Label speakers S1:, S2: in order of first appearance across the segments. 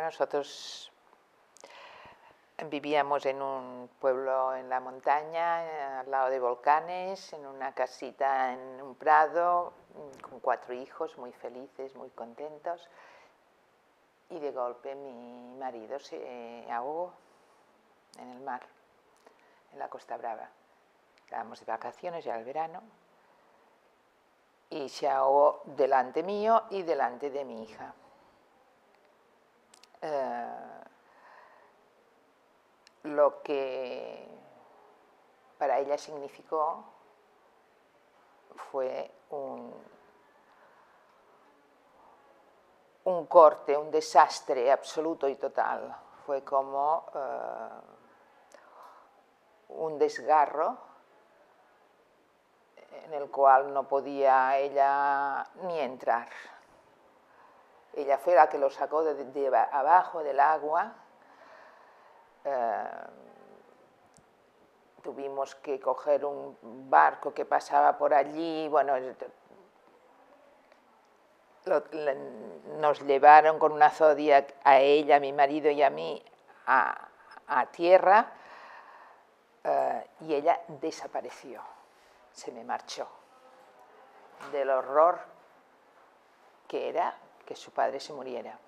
S1: nosotros vivíamos en un pueblo en la montaña, al lado de volcanes, en una casita en un prado, con 4 hijos, muy felices, muy contentos. Y de golpe mi marido se ahogó en el mar, en la Costa Brava. Estábamos de vacaciones, ya el verano, y se ahogó delante mío y delante de mi hija. Lo que para ella significó fue un corte, un desastre absoluto y total. Fue como un desgarro en el cual no podía ella ni entrar. Ella fue la que lo sacó de abajo del agua. Tuvimos que coger un barco que pasaba por allí. Bueno, nos llevaron con una Zodiac a ella, a mi marido y a mí a tierra, y ella desapareció, se me marchó del horror que era que su padre se muriera.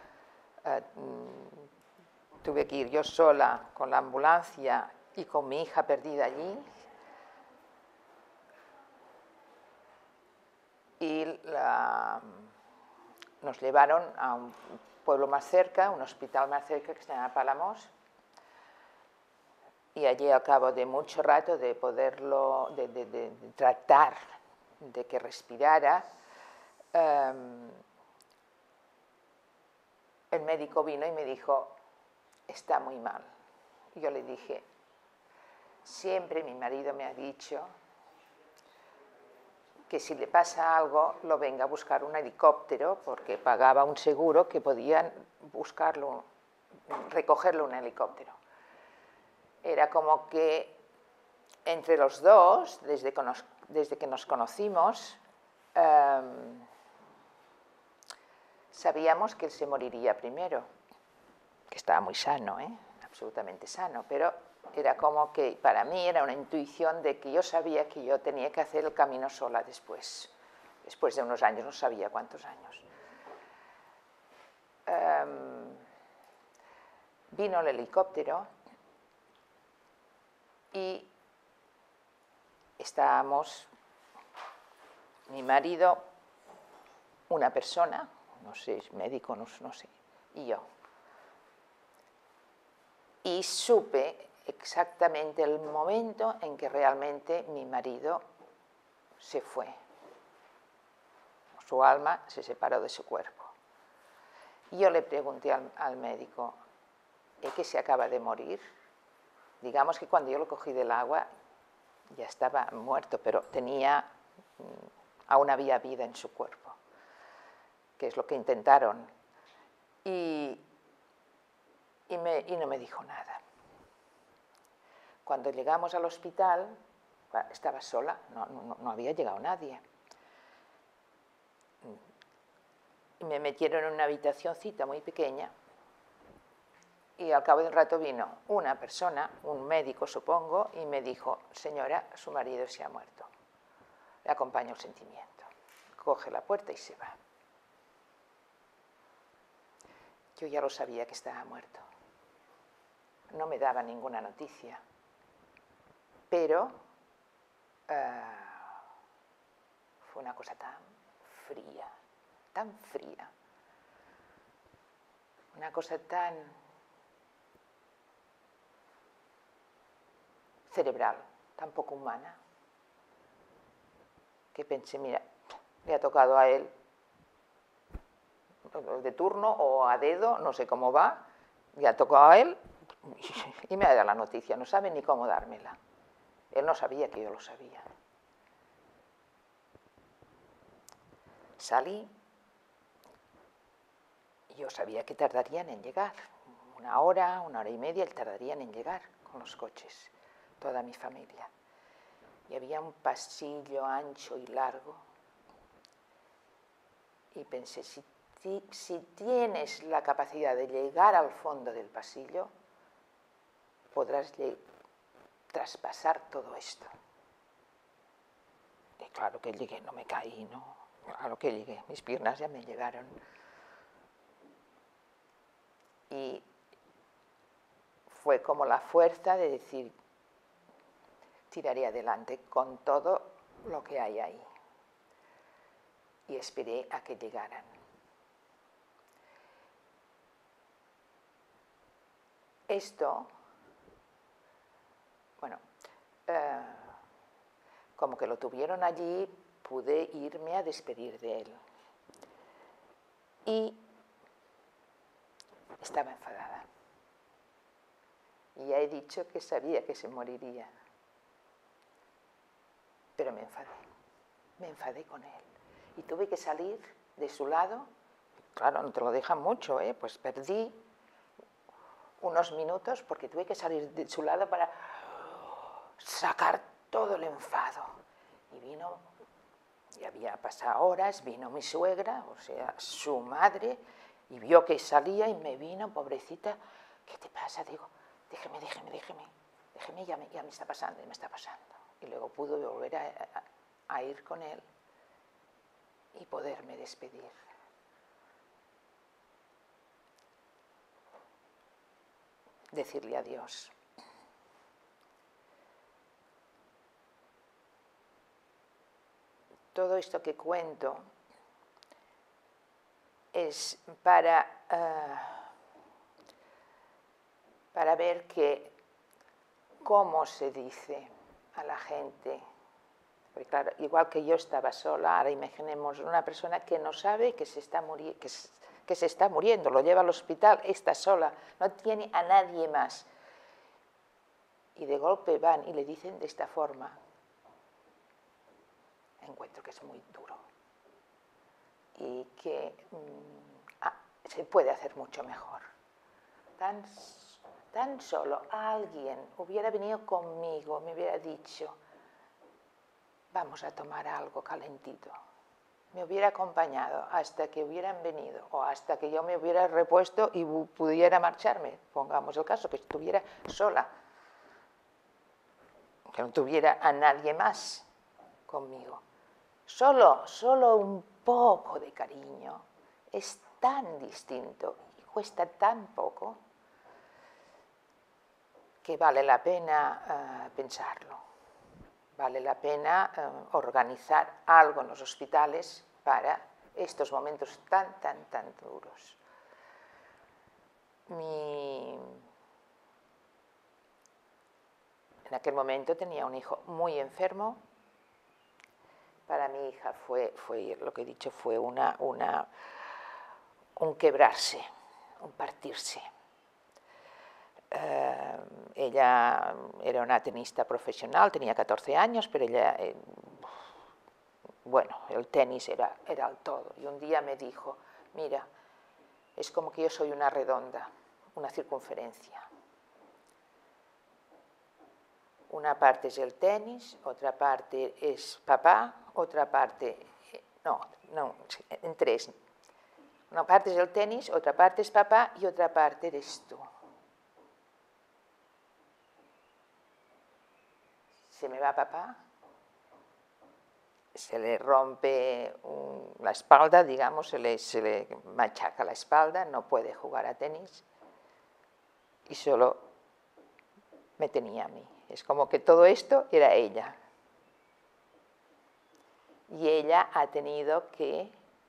S1: Tuve que ir yo sola con la ambulancia y con mi hija perdida allí, y nos llevaron a un pueblo más cerca, un hospital más cerca que se llama Palamós, y allí al cabo de mucho rato de poderlo, de tratar de que respirara, el médico vino y me dijo: está muy mal. Y yo le dije: siempre mi marido me ha dicho que si le pasa algo lo venga a buscar un helicóptero, porque pagaba un seguro que podían buscarlo, recogerlo un helicóptero. Era como que entre los dos, desde que nos conocimos, sabíamos que él se moriría primero, que estaba muy sano, absolutamente sano, pero era como que para mí era una intuición de que yo sabía que yo tenía que hacer el camino sola después de unos años, no sabía cuántos años. Vino el helicóptero y estábamos mi marido, una persona, no sé, médico, no sé, y yo. Y supe exactamente el momento en que realmente mi marido se fue. Su alma se separó de su cuerpo. Y yo le pregunté al médico: ¿es que se acaba de morir? Digamos que cuando yo lo cogí del agua ya estaba muerto, pero aún había vida en su cuerpo, que es lo que intentaron. Y no me dijo nada. Cuando llegamos al hospital, estaba sola, no había llegado nadie. Me metieron en una habitacioncita muy pequeña y al cabo de un rato vino una persona, un médico supongo, y me dijo: señora, su marido se ha muerto. Le acompaño el sentimiento. Coge la puerta y se va. Yo ya lo sabía que estaba muerto. No me daba ninguna noticia. Pero fue una cosa tan fría, una cosa tan cerebral, tan poco humana, que pensé: mira, le ha tocado a él de turno o a dedo, no sé cómo va, le ha tocado a él y me ha dado la noticia, no sabe ni cómo dármela. Él no sabía que yo lo sabía. Salí y yo sabía que tardarían en llegar. Una hora y media tardarían en llegar con los coches, toda mi familia. Y había un pasillo ancho y largo. Y pensé: si si tienes la capacidad de llegar al fondo del pasillo, podrás traspasar todo esto. Y claro que llegué, no me caí, no. Claro que llegué, mis piernas ya me llegaron. Y fue como la fuerza de decir, tiraré adelante con todo lo que hay ahí. Y esperé a que llegaran. Esto, bueno, como que lo tuvieron allí, pude irme a despedir de él. Y estaba enfadada. Y ya he dicho que sabía que se moriría. Pero me enfadé con él. Y tuve que salir de su lado. Claro, no te lo dejan mucho, ¿eh? Pues perdí unos minutos porque tuve que salir de su lado para sacar todo el enfado. Y vino, y había pasado horas, vino mi suegra, o sea, su madre, y vio que salía y me vino, pobrecita, ¿qué te pasa? Digo, déjeme, ya me está pasando, Y luego pude volver a ir con él y poderme despedir. Decirle adiós. Todo esto que cuento es para ver cómo se dice a la gente. Porque claro, igual que yo estaba sola, ahora imaginemos una persona que no sabe que se está muriendo, lo lleva al hospital, está sola, no tiene a nadie más. Y de golpe van y le dicen de esta forma. Encuentro que es muy duro y que se puede hacer mucho mejor. Tan solo alguien hubiera venido conmigo, me hubiera dicho, vamos a tomar algo calentito. Me hubiera acompañado hasta que hubieran venido o hasta que yo me hubiera repuesto y pudiera marcharme. Pongamos el caso, que estuviera sola, que no tuviera a nadie más conmigo. Solo un poco de cariño es tan distinto y cuesta tan poco que vale la pena pensarlo. Vale la pena organizar algo en los hospitales para estos momentos tan duros. En aquel momento tenía un hijo muy enfermo. Para mi hija fue lo que he dicho, fue un quebrarse, un partirse. Ella era una tenista profesional, tenía 14 años, pero ella, bueno, el tenis era el todo. Y un día me dijo, mira, es como que yo soy una redonda, una circunferencia. Una parte es el tenis, otra parte es papá, otra parte, en tres. Una parte es el tenis, otra parte es papá y otra parte eres tú. Se me va papá, se le rompe la espalda, digamos, se le machaca la espalda, no puede jugar a tenis y solo me tenía a mí. Es como que todo esto era ella. Y ella ha tenido que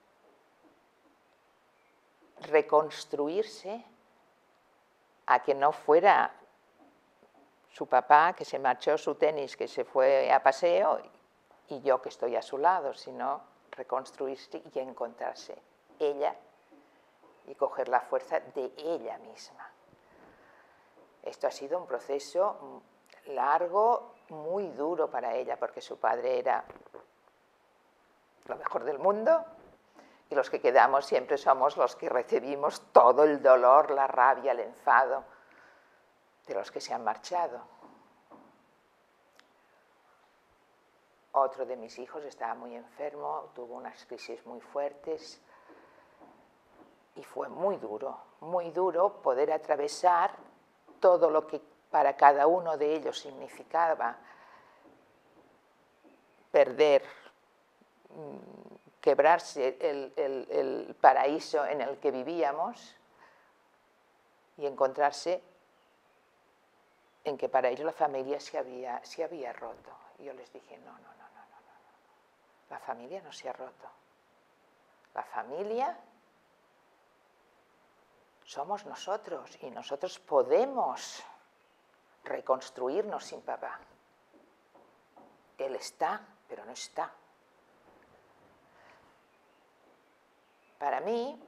S1: reconstruirse a que no fuera su papá que se marchó su tenis, que se fue a paseo, y yo que estoy a su lado, sino reconstruirse y encontrarse ella y coger la fuerza de ella misma. Esto ha sido un proceso largo, muy duro para ella, porque su padre era lo mejor del mundo y los que quedamos siempre somos los que recibimos todo el dolor, la rabia, el enfado de los que se han marchado. Otro de mis hijos estaba muy enfermo, tuvo unas crisis muy fuertes fue muy duro poder atravesar todo lo que para cada uno de ellos significaba perder, quebrarse el paraíso en el que vivíamos y encontrarse en que para ellos la familia se había roto. Y yo les dije, no, la familia no se ha roto. La familia somos nosotros y nosotros podemos reconstruirnos sin papá. Él está, pero no está. Para mí,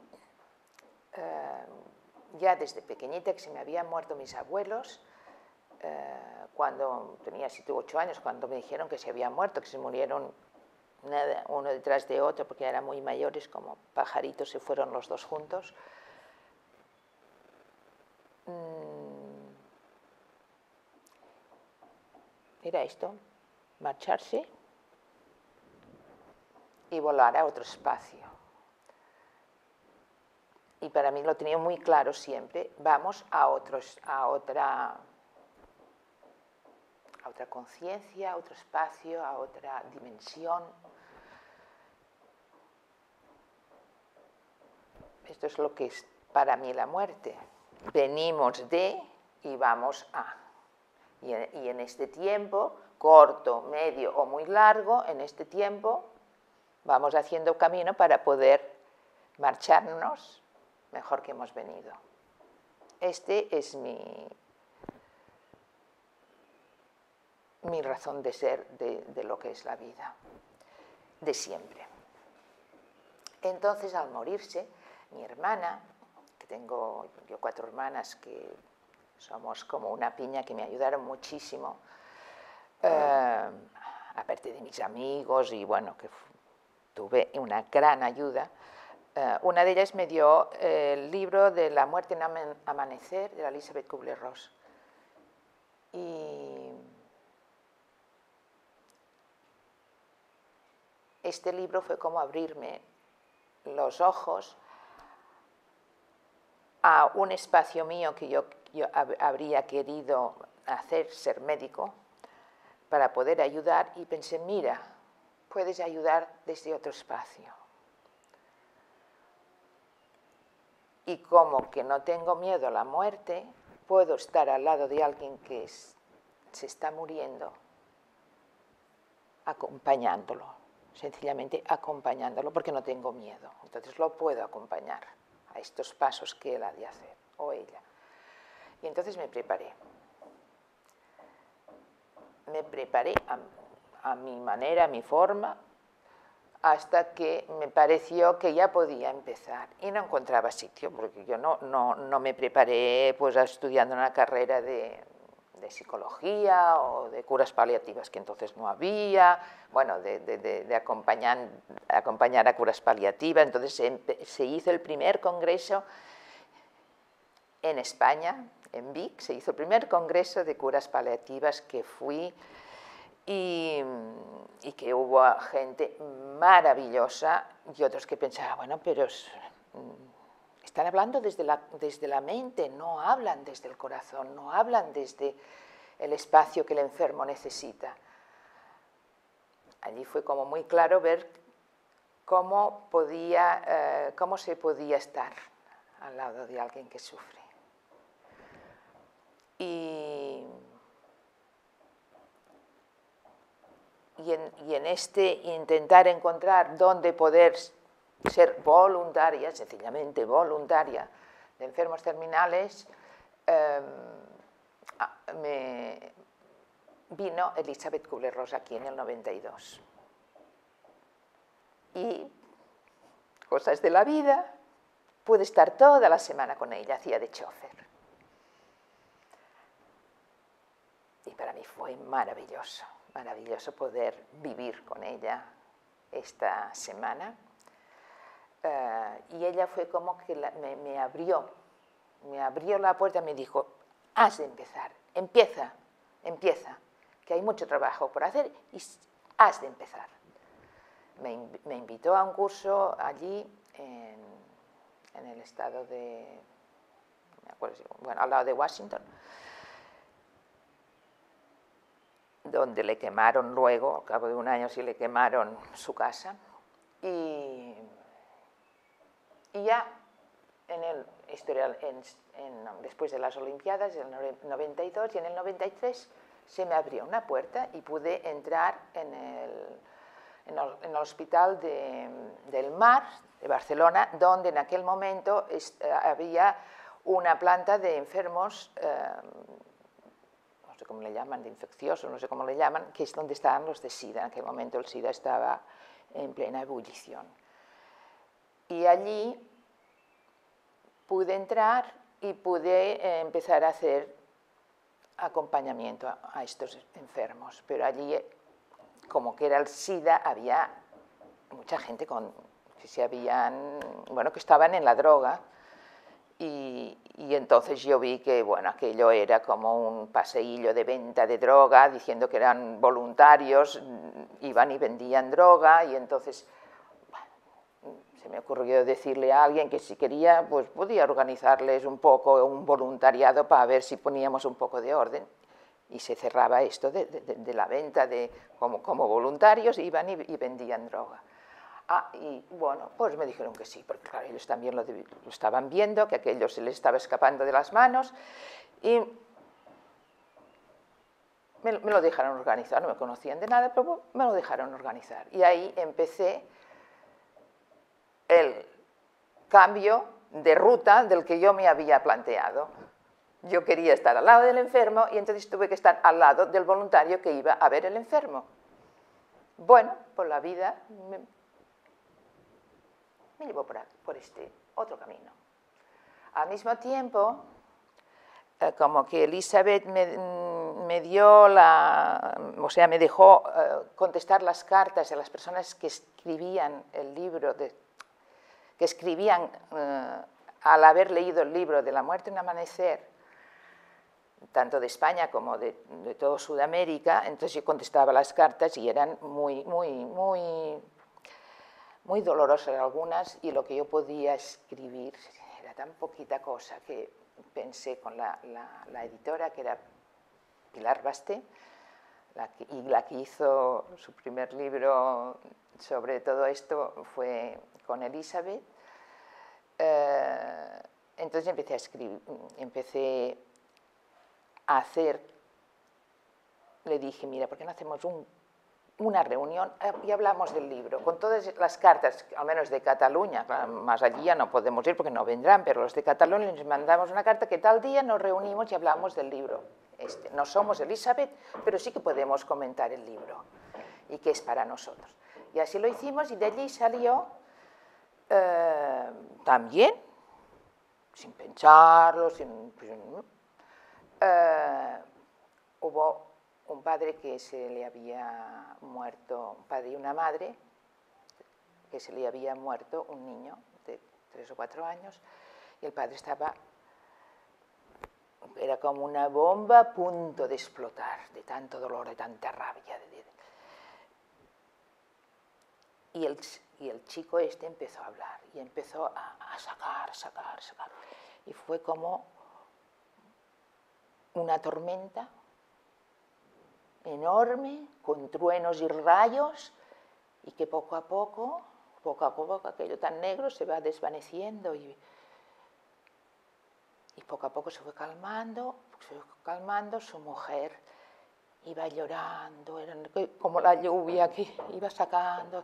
S1: ya desde pequeñita, que se me habían muerto mis abuelos, cuando tenía 7 u 8 años, cuando me dijeron que se habían muerto, que se murieron nada, uno detrás de otro, porque eran muy mayores, como pajaritos, se fueron los dos juntos. Era esto, marcharse y volar a otro espacio. Y para mí lo tenía muy claro siempre, vamos a otra conciencia, a otro espacio, a otra dimensión. Esto es lo que es para mí la muerte. Venimos de y vamos a. Y en este tiempo, corto, medio o muy largo, en este tiempo vamos haciendo camino para poder marcharnos mejor que hemos venido. Este es mi razón de ser de lo que es la vida, de siempre. Entonces, al morirse, mi hermana, que tengo yo 4 hermanas que somos como una piña, que me ayudaron muchísimo, aparte de mis amigos, y bueno, que tuve una gran ayuda. Una de ellas me dio el libro de La muerte en amanecer, de Elisabeth Kubler-Ross. Y este libro fue como abrirme los ojos a un espacio mío que yo habría querido hacer, ser médico, para poder ayudar, y pensé, mira, puedes ayudar desde otro espacio. Y como que no tengo miedo a la muerte, puedo estar al lado de alguien que se está muriendo, acompañándolo, sencillamente acompañándolo, porque no tengo miedo. Entonces lo puedo acompañar a estos pasos que él ha de hacer, o ella. Y entonces me preparé. Me preparé a mi manera, a mi forma, hasta que me pareció que ya podía empezar. Y no encontraba sitio, porque yo no me preparé pues estudiando una carrera de psicología o de curas paliativas, que entonces no había, bueno, de acompañar a curas paliativas. Entonces se hizo el primer congreso en España, en Vic, se hizo el primer congreso de curas paliativas, que fui, y que hubo gente maravillosa, y otros que pensaban, bueno, pero están hablando desde la mente, no hablan desde el corazón, no hablan desde el espacio que el enfermo necesita. Allí fue como muy claro ver cómo se podía estar al lado de alguien que sufre. Y en este intentar encontrar dónde poder ser voluntaria, sencillamente voluntaria, de enfermos terminales, me vino Elisabeth Kubler-Ross aquí en el 92. Y, cosas de la vida, pude estar toda la semana con ella, hacía de chofer. Y para mí fue maravilloso, maravilloso poder vivir con ella esta semana. Y ella fue como que me abrió la puerta y me dijo, has de empezar, empieza, que hay mucho trabajo por hacer y has de empezar. Me invitó a un curso allí en en el estado de, no me acuerdo, bueno, al lado de Washington, donde le quemaron luego, al cabo de un año sí le quemaron su casa, y ya en el historial, después de las Olimpiadas, en el 92 y en el 93, se me abrió una puerta y pude entrar en el Hospital del Mar de Barcelona, donde en aquel momento había una planta de enfermos, no sé cómo le llaman, de infecciosos, no sé cómo le llaman, que es donde estaban los de SIDA. En aquel momento el SIDA estaba en plena ebullición. Y allí pude entrar y pude empezar a hacer acompañamiento a estos enfermos. Pero allí, como que era el SIDA, había mucha gente que estaban en la droga. Y entonces yo vi que, bueno, aquello era como un paseillo de venta de droga, diciendo que eran voluntarios, iban y vendían droga, y entonces se me ocurrió decirle a alguien que si quería, pues podía organizarles un poco un voluntariado para ver si poníamos un poco de orden. Y se cerraba esto de la venta, como voluntarios iban y vendían droga. Y bueno, pues me dijeron que sí, porque claro, ellos también lo estaban viendo, que aquello se les estaba escapando de las manos, y me lo dejaron organizar. No me conocían de nada, pero me lo dejaron organizar. Y ahí empecé el cambio de ruta del que yo me había planteado. Yo quería estar al lado del enfermo y entonces tuve que estar al lado del voluntario que iba a ver el enfermo. Bueno, pues la vida me llevó por este otro camino. Al mismo tiempo, como que Elizabeth me dejó contestar las cartas a las personas que escribían el libro, que escribían al haber leído el libro de La muerte en un amanecer, tanto de España como de toda Sudamérica. Entonces yo contestaba las cartas y eran muy dolorosas algunas, y lo que yo podía escribir era tan poquita cosa que pensé con la editora, que era Pilar Basté, la que hizo su primer libro sobre todo esto fue con Elizabeth. Entonces empecé a hacer, le dije, mira, ¿por qué no hacemos una reunión y hablamos del libro, con todas las cartas, al menos de Cataluña? Más allí ya no podemos ir porque no vendrán, pero los de Cataluña les mandamos una carta que tal día nos reunimos y hablamos del libro. No somos Elizabeth, pero sí que podemos comentar el libro y qué es para nosotros. Y así lo hicimos, y de allí salió también, sin pensarlo, hubo un padre que se le había muerto, un padre y una madre, que se le había muerto un niño de 3 o 4 años, y el padre era como una bomba a punto de explotar, de tanto dolor, de tanta rabia. Y el chico empezó a hablar, y empezó a sacar. Y fue como una tormenta enorme, con truenos y rayos, y que poco a poco aquello tan negro se va desvaneciendo, y poco a poco se fue calmando. Su mujer iba llorando, era como la lluvia que iba sacando,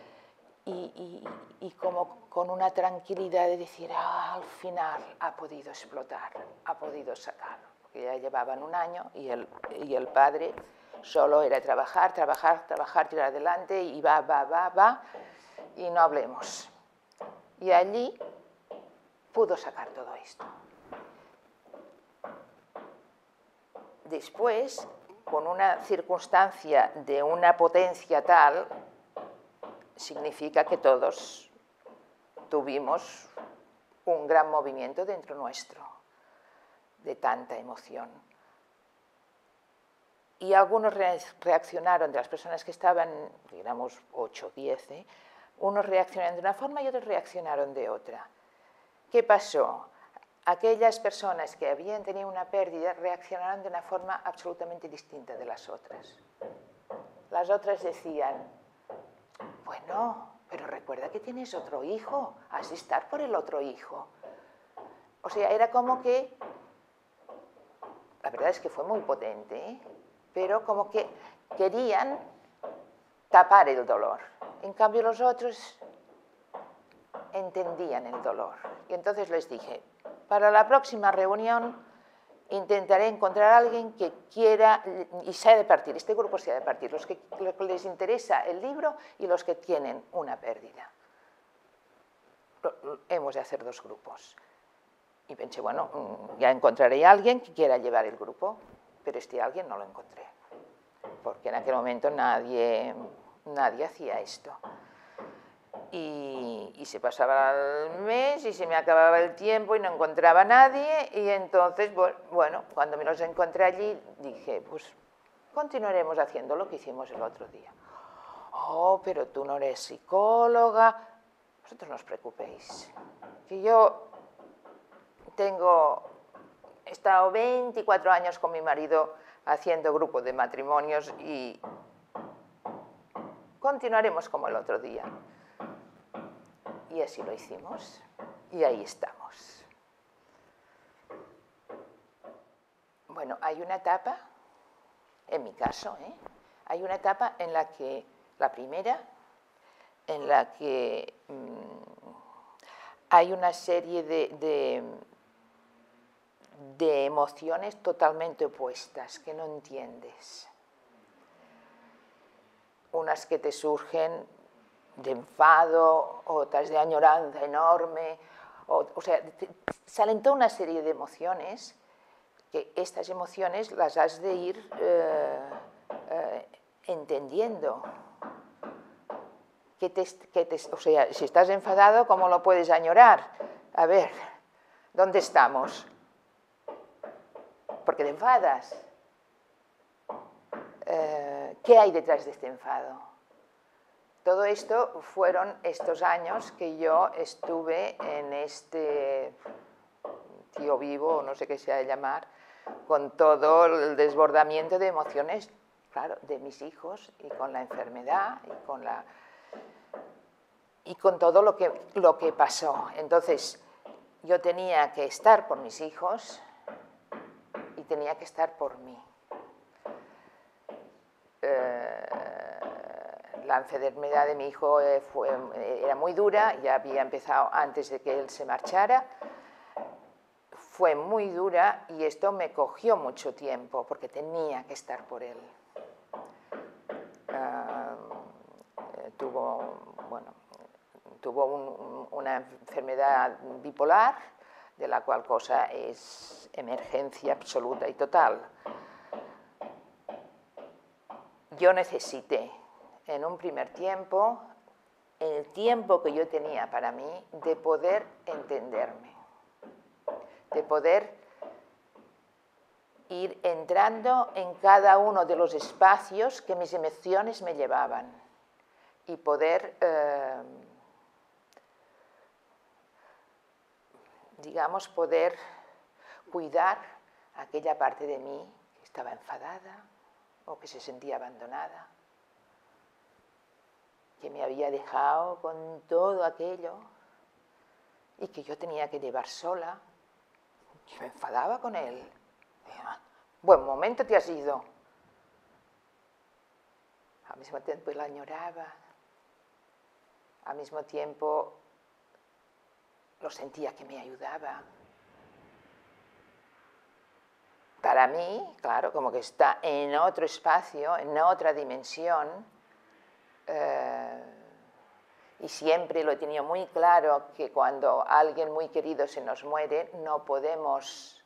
S1: y como con una tranquilidad de decir, al final ha podido explotar, ha podido sacar, porque ya llevaban un año, y el padre solo era trabajar, tirar adelante, y va, y no hablemos. Y allí pudo sacar todo esto. Después, con una circunstancia de una potencia tal, significa que todos tuvimos un gran movimiento dentro nuestro, de tanta emoción. Y algunos reaccionaron, de las personas que estaban, digamos 8 o 10, unos reaccionaron de una forma y otros reaccionaron de otra. ¿Qué pasó? Aquellas personas que habían tenido una pérdida reaccionaron de una forma absolutamente distinta de las otras. Las otras decían, bueno, pero recuerda que tienes otro hijo, has de estar por el otro hijo. O sea, era como que, la verdad es que fue muy potente, ¿eh? Pero como que querían tapar el dolor. En cambio los otros entendían el dolor. Y entonces les dije, para la próxima reunión intentaré encontrar a alguien que quiera y se ha de partir, este grupo se ha de partir, los que les interesa el libro y los que tienen una pérdida. Hemos de hacer dos grupos. Y pensé, bueno, ya encontraré a alguien que quiera llevar el grupo, pero este alguien no lo encontré, porque en aquel momento nadie hacía esto. Y se pasaba el mes y se me acababa el tiempo y no encontraba a nadie, y entonces, bueno, cuando me los encontré allí, dije, pues continuaremos haciendo lo que hicimos el otro día. Oh, pero tú no eres psicóloga. Vosotros no os preocupéis, que yo he estado 24 años con mi marido haciendo grupos de matrimonios y continuaremos como el otro día. Y así lo hicimos, y ahí estamos. Bueno, hay una etapa, en mi caso, hay una etapa en la que, la primera, en la que hay una serie de emociones totalmente opuestas que no entiendes. Unas que te surgen de enfado, otras de añoranza enorme, o sea, salen toda una serie de emociones que estas emociones las has de ir entendiendo. O sea, si estás enfadado, ¿cómo lo puedes añorar? A ver, ¿dónde estamos? Porque te enfadas. ¿Qué hay detrás de este enfado? Todo esto fueron estos años que yo estuve en este tío vivo, no sé qué se ha de llamar, con todo el desbordamiento de emociones, claro, de mis hijos, y con la enfermedad, y con todo lo que pasó. Entonces, yo tenía que estar por mis hijos y tenía que estar por mí. La enfermedad de mi hijo era muy dura, ya había empezado antes de que él se marchara. Fue muy dura y esto me cogió mucho tiempo porque tenía que estar por él. Tuvo una enfermedad bipolar, de la cual cosa es emergencia absoluta y total. Yo necesité, en un primer tiempo, el tiempo que yo tenía para mí, de poder entenderme, de poder ir entrando en cada uno de los espacios que mis emociones me llevaban y poder, digamos, poder cuidar aquella parte de mí que estaba enfadada o que se sentía abandonada, que me había dejado con todo aquello y que yo tenía que llevar sola. Y me enfadaba con él. Buen momento te has ido. Al mismo tiempo la añoraba. Al mismo tiempo lo sentía que me ayudaba. Para mí, claro, como que está en otro espacio, en otra dimensión, y siempre lo he tenido muy claro que cuando alguien muy querido se nos muere, no podemos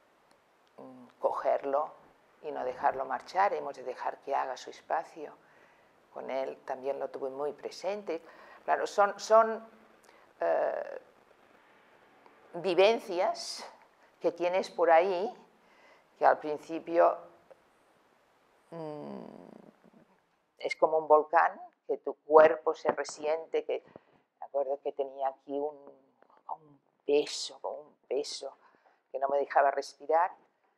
S1: cogerlo y no dejarlo marchar, hemos de dejar que haga su espacio. Con él también lo tuve muy presente. Claro, son vivencias que tienes por ahí, que al principio es como un volcán, que tu cuerpo se resiente, que me acuerdo que tenía aquí un como un peso, que no me dejaba respirar.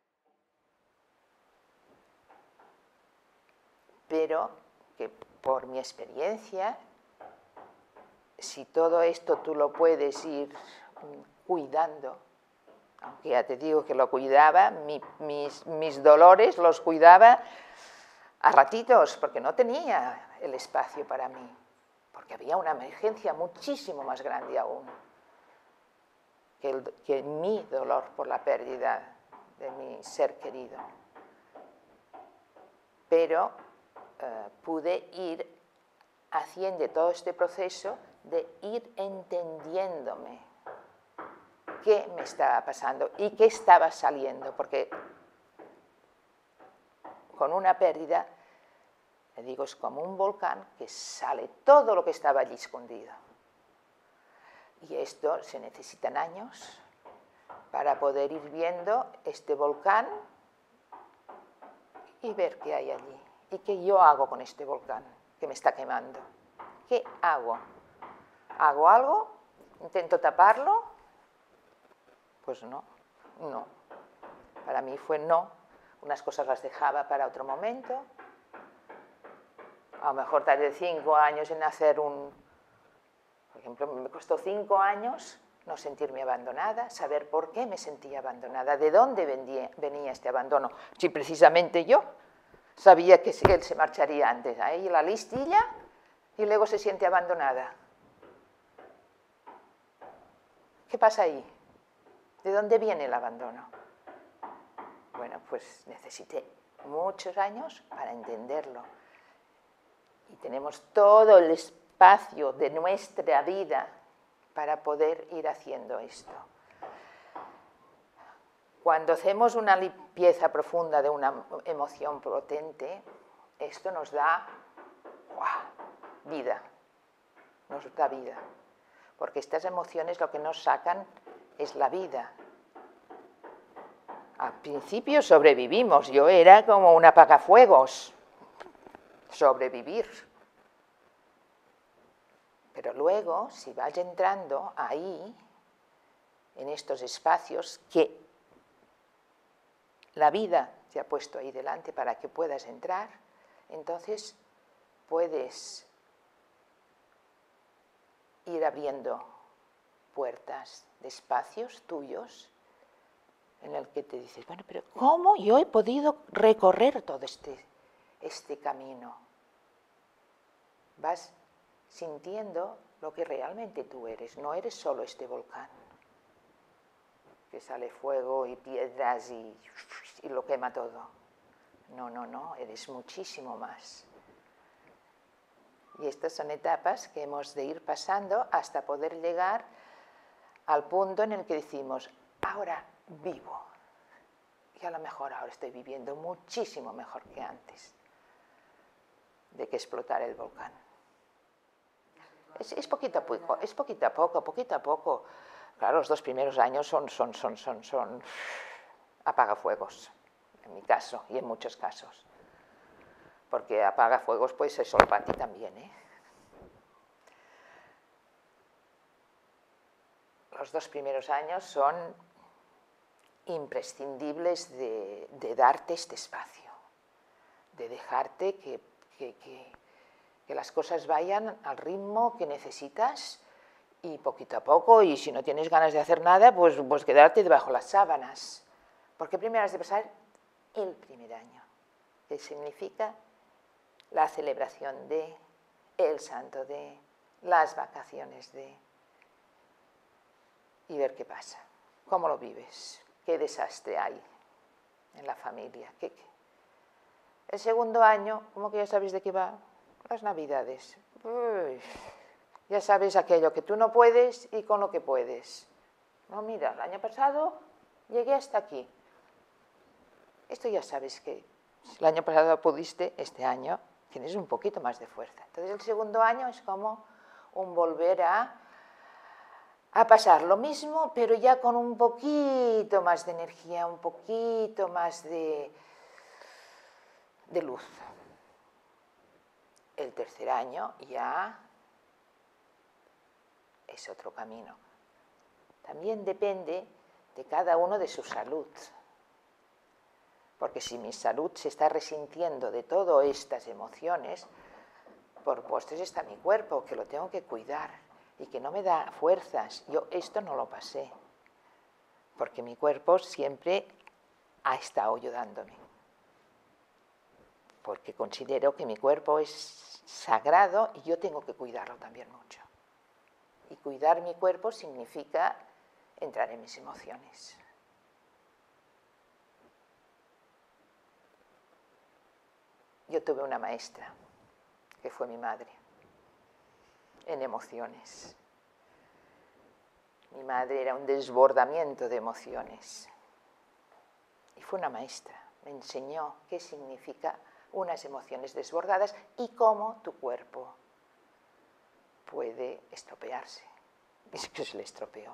S1: Pero que por mi experiencia, si todo esto tú lo puedes ir cuidando, aunque ya te digo que lo cuidaba, mis dolores los cuidaba a ratitos, porque no tenía el espacio para mí, porque había una emergencia muchísimo más grande aún que mi dolor por la pérdida de mi ser querido. Pero pude ir haciendo todo este proceso de ir entendiéndome qué me estaba pasando y qué estaba saliendo, porque con una pérdida, le digo, es como un volcán que sale todo lo que estaba allí escondido. Y esto se necesitan años para poder ir viendo este volcán y ver qué hay allí. ¿Y qué yo hago con este volcán que me está quemando? ¿Qué hago? ¿Hago algo? ¿Intento taparlo? Pues no, no. Para mí fue no. Unas cosas las dejaba para otro momento. A lo mejor tardé 5 años en hacer Por ejemplo, me costó 5 años no sentirme abandonada, saber por qué me sentía abandonada, de dónde venía este abandono. Si precisamente yo sabía que él se marcharía antes, ahí la listilla, y luego se siente abandonada. ¿Qué pasa ahí? ¿De dónde viene el abandono? Bueno, pues necesité muchos años para entenderlo. Y tenemos todo el espacio de nuestra vida para poder ir haciendo esto. Cuando hacemos una limpieza profunda de una emoción potente, esto nos da vida, nos da vida. Porque estas emociones lo que nos sacan es la vida. Al principio sobrevivimos, yo era como un apagafuegos, sobrevivir. Pero luego, si vas entrando ahí, en estos espacios que la vida te ha puesto ahí delante para que puedas entrar, entonces puedes ir abriendo puertas de espacios tuyos en el que te dices, bueno, pero ¿cómo yo he podido recorrer todo este camino? Vas sintiendo lo que realmente tú eres, no eres solo este volcán que sale fuego y piedras y lo quema todo. No, no, no, eres muchísimo más. Y estas son etapas que hemos de ir pasando hasta poder llegar al punto en el que decimos, ahora vivo. Y a lo mejor ahora estoy viviendo muchísimo mejor que antes de que explotara el volcán. Es poquito a poco, es poquito a poco, poquito a poco. Claro, los 2 primeros años son apagafuegos, en mi caso y en muchos casos. Porque apagafuegos puede ser solo para ti también, ¿eh? Los 2 primeros años son imprescindibles de darte este espacio, de dejarte que las cosas vayan al ritmo que necesitas y poquito a poco, y si no tienes ganas de hacer nada, pues quedarte debajo de las sábanas. Porque primero has de pasar el primer año, que significa la celebración de, el santo de, las vacaciones de, y ver qué pasa, cómo lo vives, qué desastre hay en la familia. El segundo año, como que ya sabes de qué va, las navidades. Uy, ya sabes aquello que tú no puedes y con lo que puedes. No, mira, el año pasado llegué hasta aquí. Esto ya sabes que si el año pasado pudiste, este año tienes un poquito más de fuerza. Entonces el segundo año es como un volver a pasar lo mismo, pero ya con un poquito más de energía, un poquito más de luz. El tercer año ya es otro camino. también depende de cada uno de su salud. Porque si mi salud se está resintiendo de todas estas emociones, por postres está mi cuerpo, que lo tengo que cuidar y que no me da fuerzas. Yo esto no lo pasé, porque mi cuerpo siempre ha estado ayudándome. Porque considero que mi cuerpo es sagrado y yo tengo que cuidarlo también mucho. Y cuidar mi cuerpo significa entrar en mis emociones. Yo tuve una maestra, que fue mi madre, en emociones. Mi madre era un desbordamiento de emociones. Y fue una maestra, me enseñó qué significa unas emociones desbordadas y cómo tu cuerpo puede estropearse. Es que se le estropeó.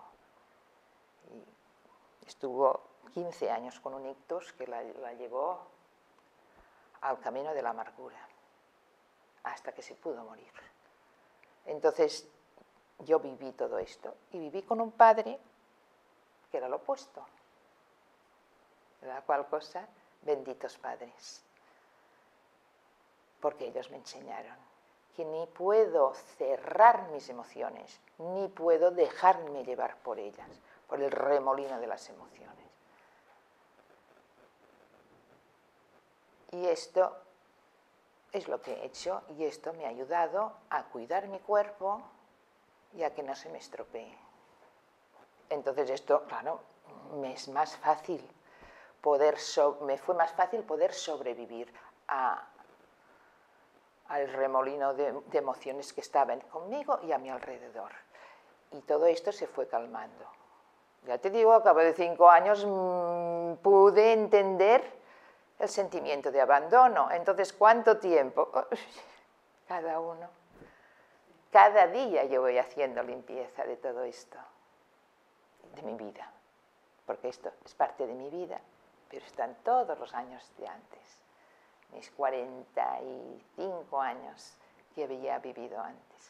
S1: Y estuvo 15 años con un ictus que la llevó al camino de la amargura, hasta que se pudo morir. Entonces, yo viví todo esto y viví con un padre que era lo opuesto. De la cual cosa, benditos padres, porque ellos me enseñaron que ni puedo cerrar mis emociones, ni puedo dejarme llevar por ellas, por el remolino de las emociones. Y esto es lo que he hecho y esto me ha ayudado a cuidar mi cuerpo y a que no se me estropee. Entonces esto, claro, me es más fácil me fue más fácil poder sobrevivir al remolino de emociones que estaban conmigo y a mi alrededor. Y todo esto se fue calmando. Ya te digo, a cabo de 5 años pude entender el sentimiento de abandono. Entonces, ¿cuánto tiempo? Cada uno. Cada día yo voy haciendo limpieza de todo esto, de mi vida, porque esto es parte de mi vida, pero están todos los años de antes, mis 45 años que había vivido antes.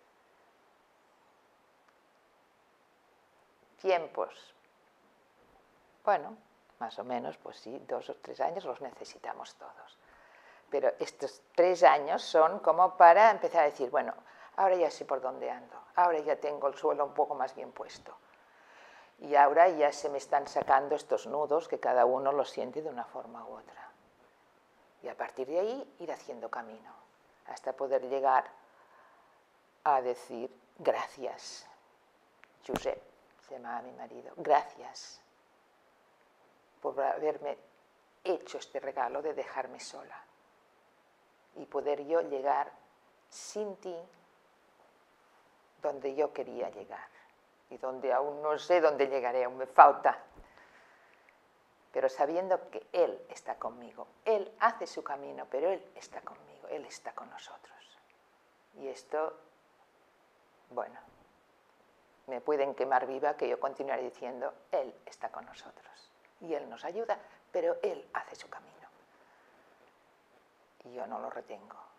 S1: Tiempos, bueno, más o menos, pues sí, 2 o 3 años los necesitamos todos. Pero estos 3 años son como para empezar a decir, bueno, ahora ya sé por dónde ando, ahora ya tengo el suelo un poco más bien puesto. Y ahora ya se me están sacando estos nudos que cada uno los siente de una forma u otra. Y a partir de ahí ir haciendo camino, hasta poder llegar a decir gracias. Josep, se llamaba mi marido, gracias por haberme hecho este regalo de dejarme sola y poder yo llegar sin ti donde yo quería llegar y donde aún no sé dónde llegaré, aún me falta, pero sabiendo que Él está conmigo. Él hace su camino, pero Él está conmigo, Él está con nosotros. Y esto, bueno, me pueden quemar viva que yo continuaré diciendo, Él está con nosotros y Él nos ayuda, pero Él hace su camino y yo no lo retengo.